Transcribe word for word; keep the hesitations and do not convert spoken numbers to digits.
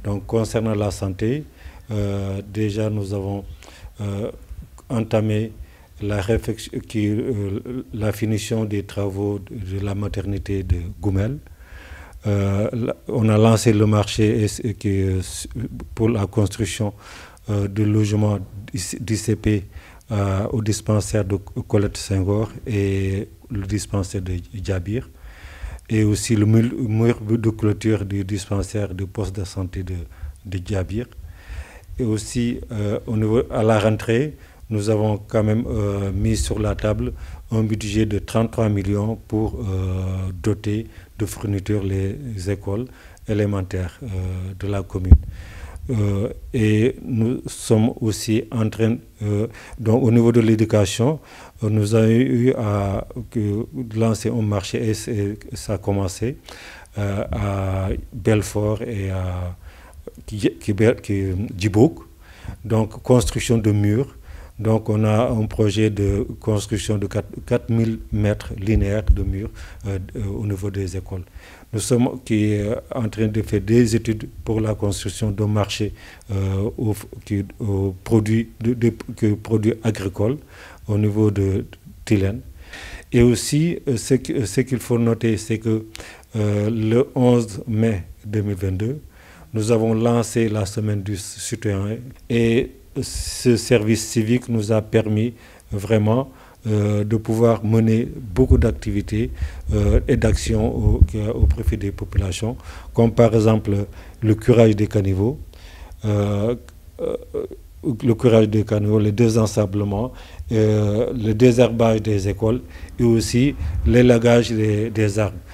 Donc concernant la santé, euh, déjà nous avons euh, entamé la, réflexion, qui, euh, la finition des travaux de la maternité de Goumel. Euh, on a lancé le marché qui, pour la construction euh, de logements d'I C P euh, au dispensaire de Colette Senghor et le dispensaire de Djabir, et aussi le mur de clôture du dispensaire du poste de santé de, de Djabir. Et aussi, euh, au niveau, à la rentrée, nous avons quand même euh, mis sur la table un budget de trente-trois millions pour euh, doter de fournitures les écoles élémentaires euh, de la commune. Euh, et nous sommes aussi en train, euh, donc au niveau de l'éducation, euh, nous avons eu à que, lancer un marché et, et ça a commencé euh, à Belfort et à Djibouk. Donc construction de murs. Donc on a un projet de construction de quatre mille mètres linéaires de murs euh, au niveau des écoles. Nous sommes qui est en train de faire des études pour la construction d'un marché euh, aux, qui, aux produits, de, de, de, produits agricoles au niveau de Tilène. Et aussi, ce, ce qu'il faut noter, c'est que euh, le onze mai deux mille vingt-deux, nous avons lancé la semaine du citoyen et ce service civique nous a permis vraiment euh, de pouvoir mener beaucoup d'activités euh, et d'actions au, au profit des populations, comme par exemple le curage des caniveaux, euh, euh, le curage des caniveaux, le désensablement, euh, le désherbage des écoles et aussi l'élagage des, des arbres.